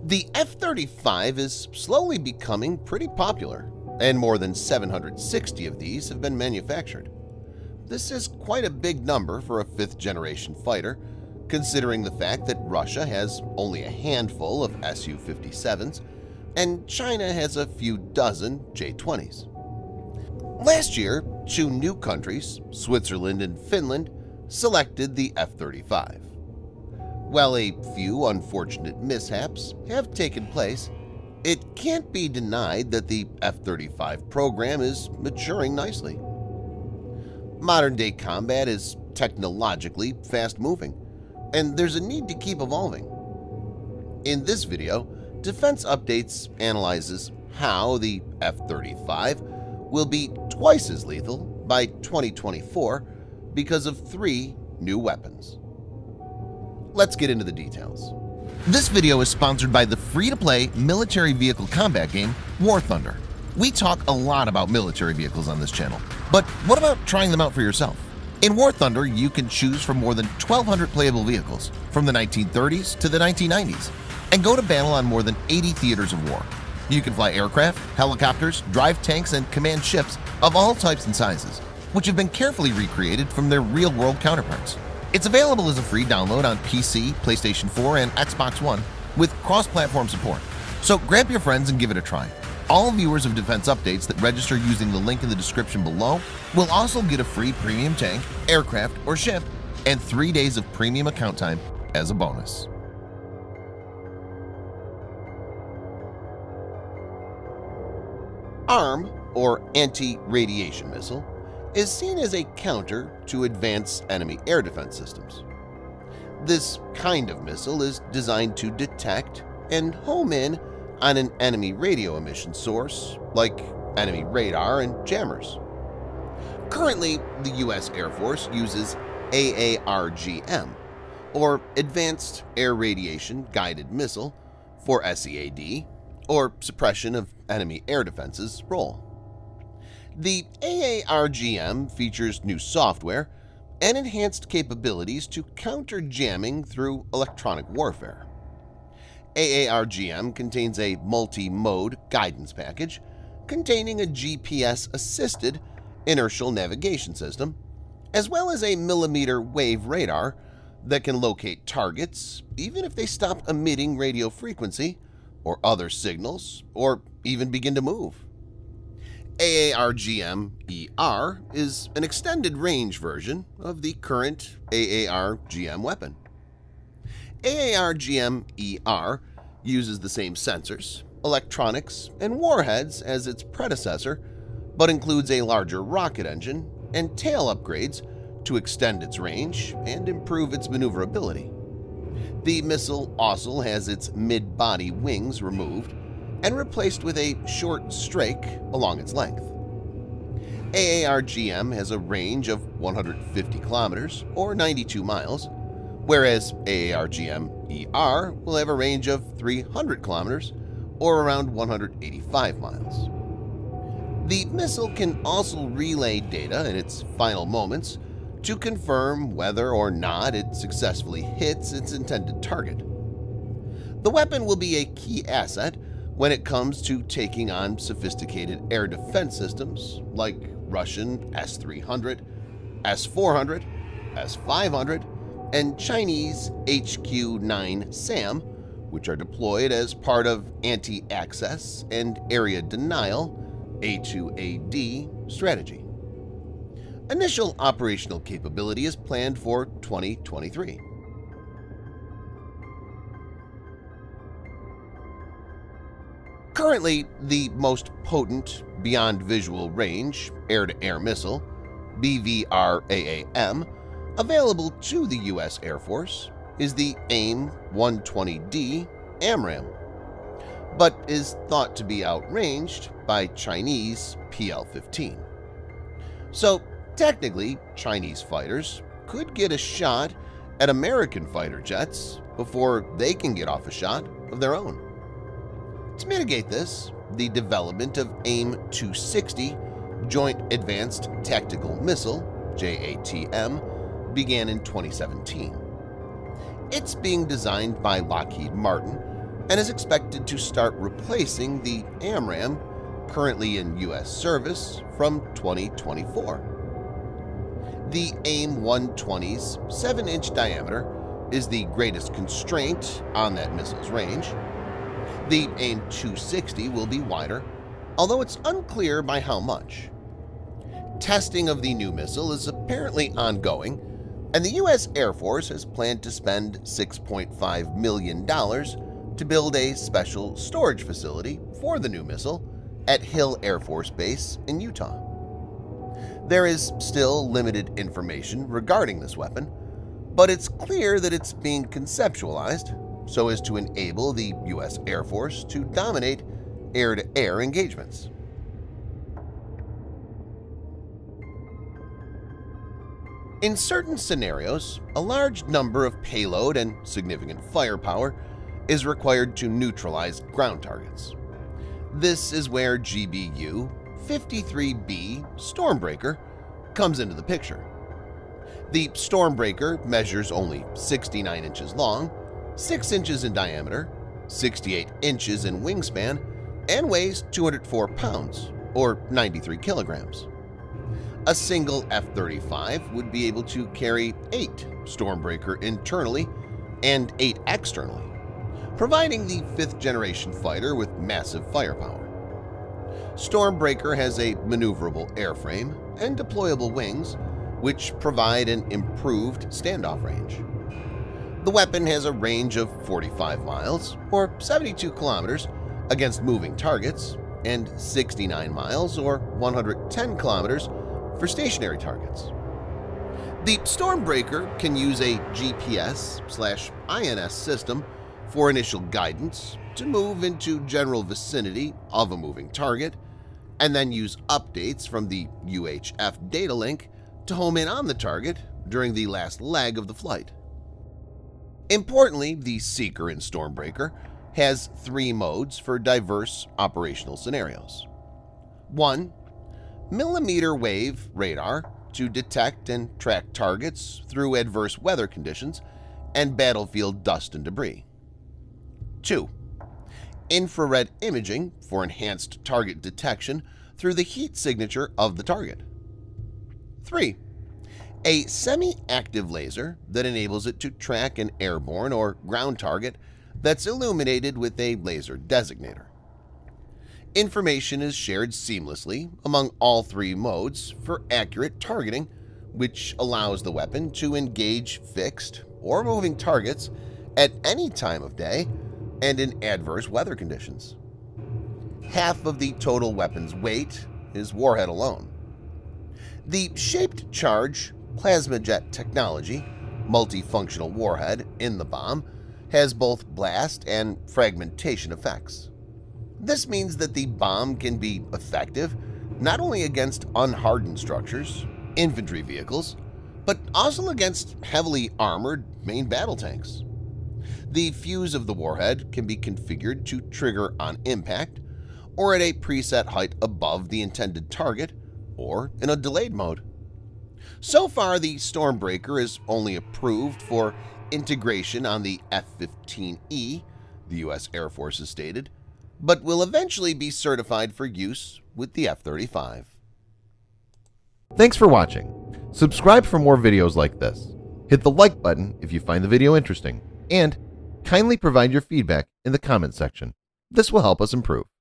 The F-35 is slowly becoming pretty popular, and more than 760 of these have been manufactured. This is quite a big number for a fifth-generation fighter, considering the fact that Russia has only a handful of Su-57s and China has a few dozen J-20s. Last year, two new countries, Switzerland and Finland, selected the F-35. While a few unfortunate mishaps have taken place, it can't be denied that the F-35 program is maturing nicely. Modern-day combat is technologically fast-moving, and there's a need to keep evolving. In this video, Defense Updates analyzes how the F-35 will be twice as lethal by 2024 because of 3 new weapons. Let's get into the details. This video is sponsored by the free-to-play military vehicle combat game War Thunder. We talk a lot about military vehicles on this channel, but what about trying them out for yourself? In War Thunder, you can choose from more than 1,200 playable vehicles from the 1930s to the 1990s and go to battle on more than 80 theaters of war. You can fly aircraft, helicopters, drive tanks, and command ships of all types and sizes, which have been carefully recreated from their real-world counterparts. It's available as a free download on PC, PlayStation 4, and Xbox One with cross-platform support. So grab your friends and give it a try. All viewers of Defense Updates that register using the link in the description below will also get a free premium tank, aircraft, or ship and 3 days of premium account time as a bonus. ARRW, or Anti-Radiation Missile, is seen as a counter to advanced enemy air defense systems. This kind of missile is designed to detect and home in on an enemy radio emission source like enemy radar and jammers. Currently, the U.S. Air Force uses AARGM, or Advanced Air Radiation Guided Missile, for SEAD, or Suppression of Enemy Air Defenses role. The AARGM features new software and enhanced capabilities to counter jamming through electronic warfare. AARGM contains a multi-mode guidance package containing a GPS-assisted inertial navigation system, as well as a millimeter wave radar that can locate targets even if they stop emitting radio frequency or other signals or even begin to move. AARGM-ER is an extended-range version of the current AARGM weapon. AARGM-ER uses the same sensors, electronics, and warheads as its predecessor, but includes a larger rocket engine and tail upgrades to extend its range and improve its maneuverability. The missile also has its mid-body wings removed and replaced with a short strake along its length. AARGM has a range of 150 kilometers or 92 miles, whereas AARGM-ER will have a range of 300 kilometers or around 185 miles. The missile can also relay data in its final moments to confirm whether or not it successfully hits its intended target. The weapon will be a key asset when it comes to taking on sophisticated air defense systems like Russian S-300, S-400, S-500, and Chinese HQ-9 SAM, which are deployed as part of anti-access and area denial A2AD strategy. Initial operational capability is planned for 2023. Currently, the most potent beyond visual range air-to-air missile, BVR-AAM, available to the U.S. Air Force is the AIM-120D AMRAAM, but is thought to be outranged by Chinese PL-15. So, technically, Chinese fighters could get a shot at American fighter jets before they can get off a shot of their own. To mitigate this, the development of AIM-260 Joint Advanced Tactical Missile (JATM) began in 2017. It's being designed by Lockheed Martin and is expected to start replacing the AMRAAM currently in U.S. service from 2024. The AIM-120's 7-inch diameter is the greatest constraint on that missile's range. The AIM-260 will be wider, although it's unclear by how much. Testing of the new missile is apparently ongoing, and the U.S. Air Force has planned to spend $6.5 million to build a special storage facility for the new missile at Hill Air Force Base in Utah. There is still limited information regarding this weapon, but it's clear that it's being conceptualized so as to enable the U.S. Air Force to dominate air-to-air engagements. In certain scenarios, a large number of payload and significant firepower is required to neutralize ground targets. This is where GBU 53B Stormbreaker comes into the picture. The Stormbreaker measures only 69 inches long, 6 inches in diameter, 68 inches in wingspan, and weighs 204 pounds, or 93 kilograms. A single F-35 would be able to carry 8 Stormbreaker internally and 8 externally, providing the 5th-generation fighter with massive firepower. Stormbreaker has a maneuverable airframe and deployable wings, which provide an improved standoff range. The weapon has a range of 45 miles, or 72 kilometers, against moving targets, and 69 miles, or 110 kilometers, for stationary targets. The Stormbreaker can use a GPS/INS system for initial guidance to move into general vicinity of a moving target, and then use updates from the UHF data link to home in on the target during the last leg of the flight. Importantly, the Seeker in Stormbreaker has 3 modes for diverse operational scenarios. 1. Millimeter wave radar to detect and track targets through adverse weather conditions and battlefield dust and debris. 2. Infrared imaging for enhanced target detection through the heat signature of the target. 3. A semi-active laser that enables it to track an airborne or ground target that's illuminated with a laser designator. Information is shared seamlessly among all 3 modes for accurate targeting, which allows the weapon to engage fixed or moving targets at any time of day and in adverse weather conditions. Half of the total weapon's weight is warhead alone. The shaped charge plasma jet technology, multifunctional warhead in the bomb, has both blast and fragmentation effects. This means that the bomb can be effective not only against unhardened structures, infantry vehicles, but also against heavily armored main battle tanks. The fuse of the warhead can be configured to trigger on impact, or at a preset height above the intended target, or in a delayed mode. So far, the Stormbreaker is only approved for integration on the F-15E, the U.S. Air Force has stated, but will eventually be certified for use with the F-35. Thanks for watching. Subscribe for more videos like this. Hit the like button if you find the video interesting, and kindly provide your feedback in the comment section. This will help us improve.